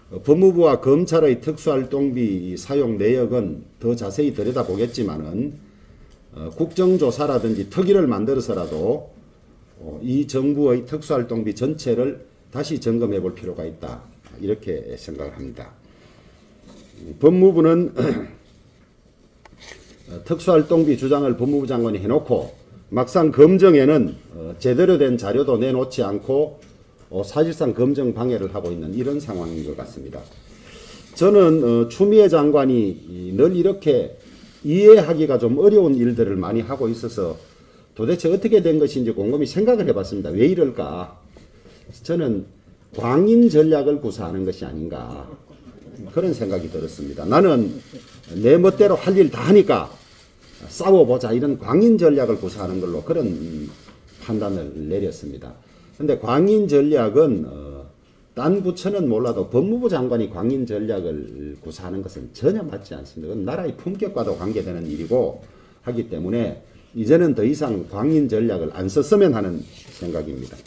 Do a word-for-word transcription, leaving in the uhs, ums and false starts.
어, 법무부와 검찰의 특수활동비 사용 내역은 더 자세히 들여다보겠지만은 어, 국정조사라든지 특위를 만들어서라도 어, 이 정부의 특수활동비 전체를 다시 점검해 볼 필요가 있다. 이렇게 생각을 합니다. 법무부는 특수활동비 주장을 법무부 장관이 해놓고 막상 검정에는 어, 제대로 된 자료도 내놓지 않고 어, 사실상 검정 방해를 하고 있는 이런 상황인 것 같습니다. 저는 어, 추미애 장관이 늘 이렇게 이해하기가 좀 어려운 일들을 많이 하고 있어서 도대체 어떻게 된 것인지 곰곰이 생각을 해봤습니다. 왜 이럴까? 저는 광인 전략을 구사하는 것이 아닌가 그런 생각이 들었습니다. 나는 내 멋대로 할 일 다 하니까 싸워보자 이런 광인 전략을 구사하는 걸로 그런 판단을 내렸습니다. 그런데 광인 전략은 어, 딴 부처는 몰라도 법무부 장관이 광인 전략을 구사하는 것은 전혀 맞지 않습니다. 그건 나라의 품격과도 관계되는 일이고 하기 때문에 이제는 더 이상 광인 전략을 안 썼으면 하는 생각입니다.